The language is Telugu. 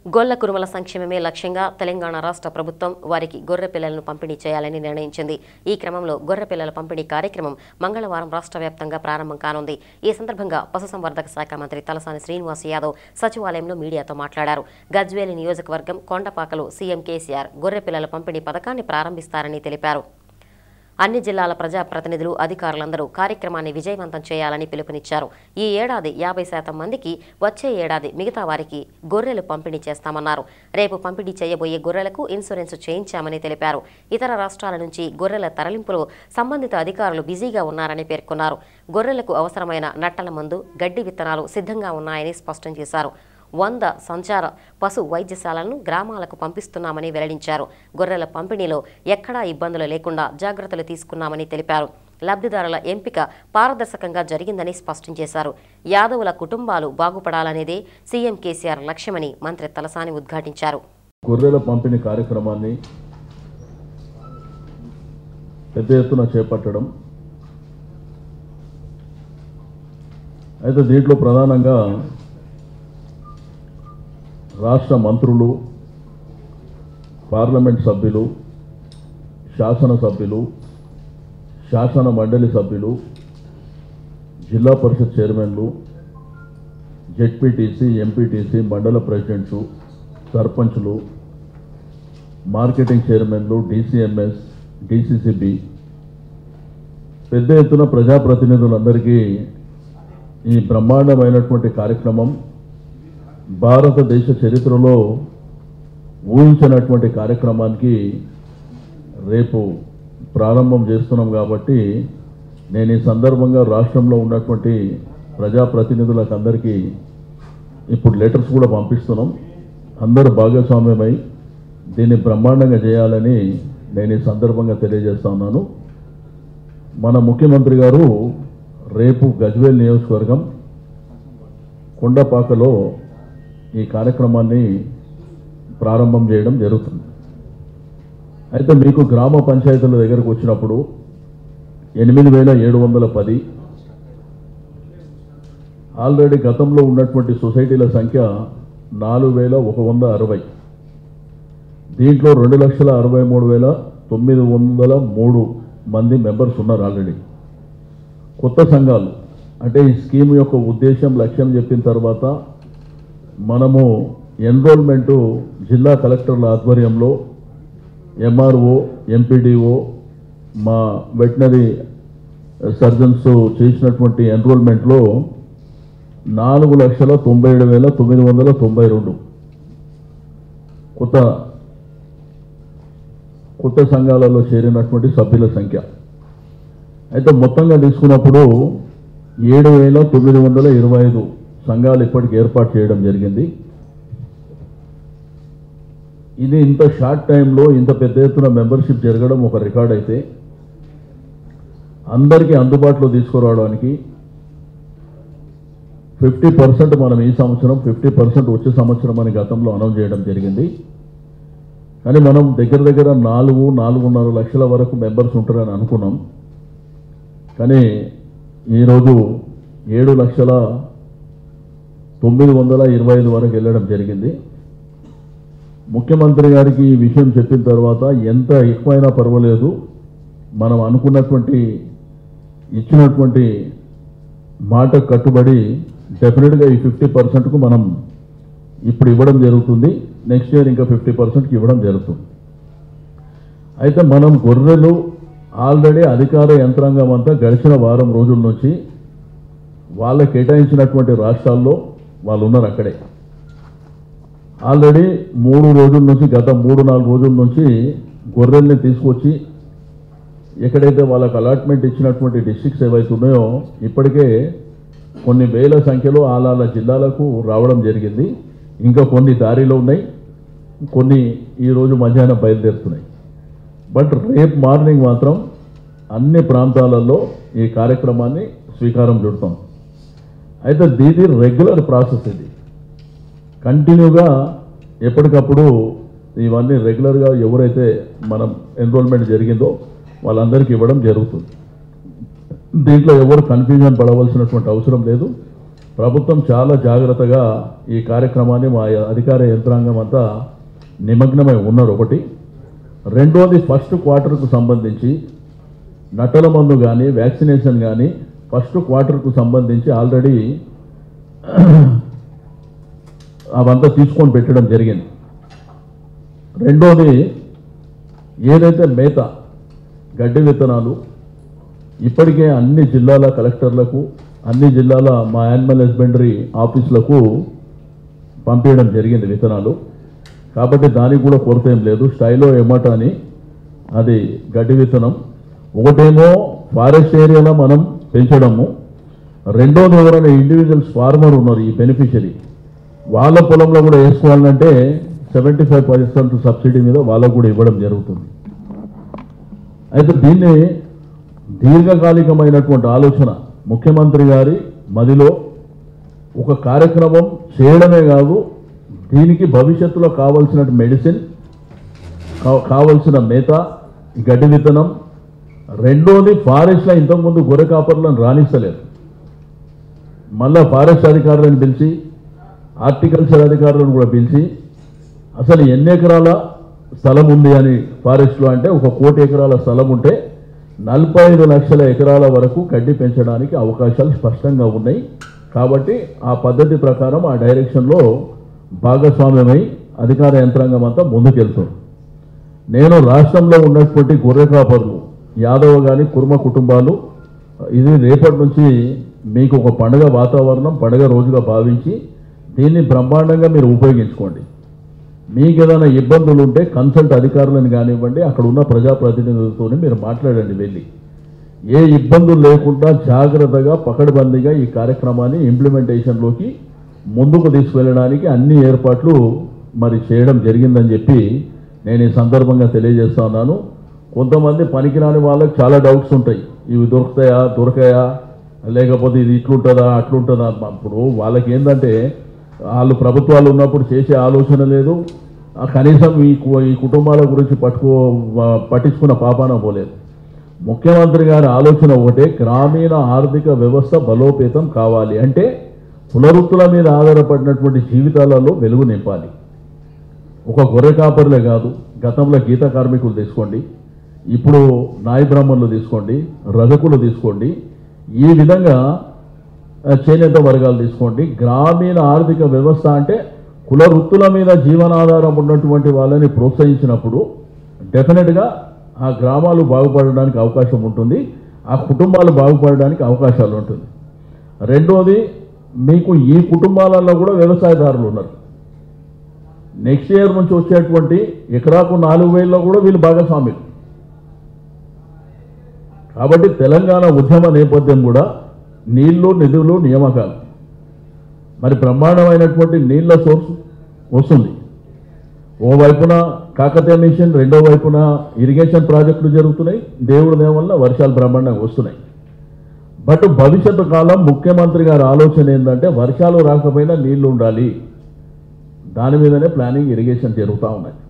గొల్ల కురుమల సంక్షేమమే లక్ష్యంగా తెలంగాణ రాష్ట్ర ప్రభుత్వం వారికి గొర్రె పిల్లలను పంపిణీ చేయాలని నిర్ణయించింది. ఈ క్రమంలో గొర్రె పిల్లల పంపిణీ కార్యక్రమం మంగళవారం రాష్ట్ర వ్యాప్తంగా ప్రారంభం కానుంది. ఈ సందర్భంగా పశుసంవర్ధక శాఖ మంత్రి తలసాని శ్రీనివాస్ యాదవ్ సచివాలయంలో మీడియాతో మాట్లాడారు. గజ్వేల్ నియోజకవర్గం కొండపాకలో సీఎం కేసీఆర్ గొర్రె పిల్లల పంపిణీ పథకాన్ని ప్రారంభిస్తారని తెలిపారు. అన్ని జిల్లాల ప్రజాప్రతినిధులు, అధికారులందరూ కార్యక్రమాన్ని విజయవంతం చేయాలని పిలుపునిచ్చారు. ఈ ఏడాది 50% మందికి, వచ్చే ఏడాది మిగతా వారికి గొర్రెలు పంపిణీ చేస్తామన్నారు. రేపు పంపిణీ చేయబోయే గొర్రెలకు ఇన్సూరెన్స్ చేయించామని తెలిపారు. ఇతర రాష్ట్రాల నుంచి గొర్రెల తరలింపులో సంబంధిత అధికారులు బిజీగా ఉన్నారని పేర్కొన్నారు. గొర్రెలకు అవసరమైన నట్టల మందు, గడ్డి విత్తనాలు సిద్ధంగా ఉన్నాయని స్పష్టం చేశారు. 100 సంచార పశు వైద్యశాలలను గ్రామాలకు పంపిస్తున్నామని వెల్లడించారు. గొర్రెల పంపిణీలో ఎక్కడా ఇబ్బందులు లేకుండా జాగ్రత్తలు తీసుకున్నామని తెలిపారు. లబ్ధిదారుల ఎంపిక పారదర్శకంగా జరిగిందని స్పష్టం చేశారు. యాదవుల కుటుంబాలు బాగుపడాలనేదే సీఎం కేసీఆర్ లక్ష్యమని మంత్రి తలసాని ఉద్ఘాటించారు. గొర్రెల పంపిణీ కార్యక్రమాన్ని పెద్ద ఎత్తున చేపట్టడం, అయితే దీంట్లో ప్రధానంగా రాష్ట్ర మంత్రులు, పార్లమెంట్ సభ్యులు, శాసనసభ్యులు, శాసన మండలి సభ్యులు, జిల్లా పరిషత్ చైర్మన్లు, జెడ్పీటీసీ, ఎంపీటీసీ, మండల ప్రెసిడెంట్స్, సర్పంచ్లు, మార్కెటింగ్ చైర్మన్లు, డీసీఎంఎస్, డీసీసీబీ, పెద్ద ఎత్తున ప్రజాప్రతినిధులందరికీ ఈ బ్రహ్మాండమైనటువంటి కార్యక్రమం భారతదేశ చరిత్రలో ఊహించినటువంటి కార్యక్రమానికి రేపు ప్రారంభం చేస్తున్నాం. కాబట్టి నేను ఈ సందర్భంగా రాష్ట్రంలో ఉన్నటువంటి ప్రజాప్రతినిధులకు అందరికీ ఇప్పుడు లెటర్స్ కూడా పంపిస్తున్నాం. అందరూ భాగస్వామ్యమై దీన్ని బ్రహ్మాండంగా చేయాలని నేను ఈ సందర్భంగా తెలియజేస్తా ఉన్నాను. మన ముఖ్యమంత్రి గారు రేపు గజ్వేల్ నియోజకవర్గం కొండపాకలో ఈ కార్యక్రమాన్ని ప్రారంభం చేయడం జరుగుతుంది. అయితే మీకు గ్రామ పంచాయతీల దగ్గరకు వచ్చినప్పుడు 8710 ఆల్రెడీ గతంలో ఉన్నటువంటి సొసైటీల సంఖ్య 4160. దీంట్లో 2,63,903 మంది మెంబర్స్ ఉన్నారు ఆల్రెడీ. కొత్త సంఘాలు అంటే ఈ స్కీమ్ యొక్క ఉద్దేశం, లక్ష్యం చెప్పిన తర్వాత మనము ఎన్రోల్మెంటు జిల్లా కలెక్టర్ల ఆధ్వర్యంలో ఎంఆర్ఓ, ఎంపీడీఓ, మా వెటనరీ సర్జన్స్ చేసినటువంటి ఎన్రోల్మెంట్లో 4,97,992 కొత్త సంఘాలలో చేరినటువంటి సభ్యుల సంఖ్య. అయితే మొత్తంగా తీసుకున్నప్పుడు 7,925 సంఘాలు ఇప్పటికి ఏర్పాటు చేయడం జరిగింది. ఇది ఇంత షార్ట్ టైంలో ఇంత పెద్ద ఎత్తున మెంబర్షిప్ జరగడం ఒక రికార్డ్. అయితే అందరికీ అందుబాటులో తీసుకురావడానికి 50% మనం ఈ సంవత్సరం, 50% వచ్చే సంవత్సరం అని గతంలో అనౌన్స్ చేయడం జరిగింది. కానీ మనం దగ్గర 4-4.5 లక్షల వరకు మెంబర్స్ ఉంటారని అనుకున్నాం. కానీ ఈరోజు 7,925 వరకు వెళ్ళడం జరిగింది. ముఖ్యమంత్రి గారికి ఈ విషయం చెప్పిన తర్వాత ఎంత ఎక్కువైనా పర్వాలేదు, మనం అనుకున్నటువంటి ఇచ్చినటువంటి మాట కట్టుబడి డెఫినెట్గా ఈ 50%కు మనం ఇప్పుడు ఇవ్వడం జరుగుతుంది. నెక్స్ట్ ఇయర్ ఇంకా 50%కి ఇవ్వడం జరుగుతుంది. అయితే మనం గొర్రెలు ఆల్రెడీ అధికార యంత్రాంగం అంతా గడిచిన వారం రోజుల నుంచి వాళ్ళకి కేటాయించినటువంటి రాష్ట్రాల్లో వాళ్ళు ఉన్నారు. అక్కడే ఆల్రెడీ 3 రోజుల నుంచి, గత 3-4 రోజుల నుంచి గొర్రెల్ని తీసుకొచ్చి ఎక్కడైతే వాళ్ళకు అలాట్మెంట్ ఇచ్చినటువంటి డిస్ట్రిక్ట్స్ ఏవైతే ఉన్నాయో ఇప్పటికే కొన్ని వేల సంఖ్యలో ఆలాల జిల్లాలకు రావడం జరిగింది. ఇంకా కొన్ని దారిలో ఉన్నాయి, కొన్ని ఈరోజు మధ్యాహ్నం బయలుదేరుతున్నాయి. బట్ రేపు మార్నింగ్ మాత్రం అన్ని ప్రాంతాలలో ఈ కార్యక్రమాన్ని స్వీకారం చుడతాం. అయితే దీని రెగ్యులర్ ప్రాసెస్, ఇది కంటిన్యూగా ఎప్పటికప్పుడు ఇవన్నీ రెగ్యులర్గా ఎవరైతే మనం ఎన్రోల్మెంట్ జరిగిందో వాళ్ళందరికీ ఇవ్వడం జరుగుతుంది. దీంట్లో ఎవరు కన్ఫ్యూజన్ పడవలసినటువంటి అవసరం లేదు. ప్రభుత్వం చాలా జాగ్రత్తగా ఈ కార్యక్రమాన్ని మా అధికార యంత్రాంగం అంతా నిమగ్నమై ఉన్నారు. ఒకటి. రెండోది, ఫస్ట్ క్వార్టర్కు సంబంధించి నట్టల మందు కానీ వ్యాక్సినేషన్ కానీ ఫస్ట్ క్వార్టర్కు సంబంధించి ఆల్రెడీ అవంతా తీసుకొని పెట్టడం జరిగింది. రెండోది, ఏదైతే మేత గడ్డి విత్తనాలు ఇప్పటికే అన్ని జిల్లాల కలెక్టర్లకు, అన్ని జిల్లాల మా యానిమల్ హస్బెండరీ ఆఫీసులకు పంపించడం జరిగింది విత్తనాలు. కాబట్టి దానికి కూడా కొరత ఏం లేదు. స్టైలో ఎమట అని అది గడ్డి విత్తనం. ఒకటేమో ఫారెస్ట్ ఏరియాలో మనం పెంచడము, రెండోది ఎవరైనా ఇండివిజువల్స్ ఫార్మర్ ఉన్నారు ఈ బెనిఫిషరీ, వాళ్ళ పొలంలో కూడా వేసుకోవాలంటే 75% సబ్సిడీ మీద వాళ్ళకు కూడా ఇవ్వడం జరుగుతుంది. అయితే దీన్ని దీర్ఘకాలికమైనటువంటి ఆలోచన ముఖ్యమంత్రి గారి మదిలో ఒక కార్యక్రమం చేయడమే కాదు, దీనికి భవిష్యత్తులో కావాల్సిన మెడిసిన్, కావాల్సిన మేత, గడ్డి విత్తనం. రెండోది, ఫారెస్ట్లో ఇంతకుముందు గొర్రె కాపర్లను రాణిస్తలేరు. మళ్ళా ఫారెస్ట్ అధికారులను పిలిచి, హార్టికల్చర్ అధికారులను కూడా పిలిచి అసలు ఎన్ని ఎకరాల స్థలం ఉంది అని ఫారెస్ట్లో అంటే 1 కోటి ఎకరాల స్థలం ఉంటే 45 లక్షల ఎకరాల వరకు గడ్డి పెంచడానికి అవకాశాలు స్పష్టంగా ఉన్నాయి. కాబట్టి ఆ పద్ధతి ప్రకారం ఆ డైరెక్షన్లో భాగస్వామ్యమై అధికార యంత్రాంగం అంతా ముందుకెళ్తుంది. నేను రాష్ట్రంలో ఉన్నటువంటి గొర్రె కాపర్లు, యాదవ కానీ కుర్మ కుటుంబాలు, ఇది రేపటి నుంచి మీకు ఒక పండుగ వాతావరణం, పండుగ రోజుగా భావించి దీన్ని బ్రహ్మాండంగా మీరు ఉపయోగించుకోండి. మీకు ఏదైనా ఇబ్బందులు ఉంటే కన్సల్ట్ అధికారులను కానివ్వండి, అక్కడ ఉన్న ప్రజాప్రతినిధులతో మీరు మాట్లాడండి. వెళ్ళి ఏ ఇబ్బందులు లేకుండా జాగ్రత్తగా పకడ్బందీగా ఈ కార్యక్రమాన్ని ఇంప్లిమెంటేషన్లోకి ముందుకు తీసుకువెళ్ళడానికి అన్ని ఏర్పాట్లు మరి చేయడం జరిగిందని చెప్పి నేను ఈ సందర్భంగా తెలియజేస్తా ఉన్నాను. కొంతమంది పనికిరాని వాళ్ళకి చాలా డౌట్స్ ఉంటాయి, ఇవి దొరుకుతాయా దొరకాయా, లేకపోతే ఇది ఇట్లుంటుందా అట్లుంటుందా. ఇప్పుడు వాళ్ళకి ఏంటంటే వాళ్ళు ప్రభుత్వాలు ఉన్నప్పుడు చేసే ఆలోచన లేదు, కనీసం ఈ కుటుంబాల గురించి పట్టించుకున్న పాపాన పోలేదు. ముఖ్యమంత్రి గారి ఆలోచన ఒకటే, గ్రామీణ ఆర్థిక వ్యవస్థ బలోపేతం కావాలి అంటే పునరుత్తుల మీద ఆధారపడినటువంటి జీవితాలలో వెలుగు నింపాలి. ఒక గొర్రె కాపర్లే కాదు, గతంలో గీత కార్మికులు తీసుకోండి, ఇప్పుడు నాయ బ్రాహ్మణులు తీసుకోండి, రజకులు తీసుకోండి, ఈ విధంగా చేనేత వర్గాలు తీసుకోండి. గ్రామీణ ఆర్థిక వ్యవస్థ అంటే కుల వృత్తుల మీద జీవనాధారం ఉన్నటువంటి వాళ్ళని ప్రోత్సహించినప్పుడు డెఫినెట్గా ఆ గ్రామాలు బాగుపడడానికి అవకాశం ఉంటుంది, ఆ కుటుంబాలు బాగుపడడానికి అవకాశాలు ఉంటుంది. రెండోది, మీకు ఈ కుటుంబాలలో కూడా వ్యవసాయదారులు ఉన్నారు. నెక్స్ట్ ఇయర్ నుంచి వచ్చేటువంటి ఎకరాకు 4,000లో కూడా వీళ్ళు భాగస్వామ్యులు. కాబట్టి తెలంగాణ ఉద్యమ నేపథ్యం కూడా నీళ్లు, నిధులు, నియామకాలు, మరి బ్రహ్మాండమైనటువంటి నీళ్ల సోర్స్ వస్తుంది. ఓవైపున కాకతీయ మిషన్, రెండో వైపున ఇరిగేషన్ ప్రాజెక్టులు జరుగుతున్నాయి, దేవుడి దయ వల్ల వర్షాలు బ్రహ్మాండంగా వస్తున్నాయి. బట్ భవిష్యత్తు కాలం ముఖ్యమంత్రి గారి ఆలోచన ఏంటంటే వర్షాలు రాకపోయినా నీళ్లు ఉండాలి, దాని మీదనే ప్లానింగ్, ఇరిగేషన్ జరుగుతూ ఉన్నాయి.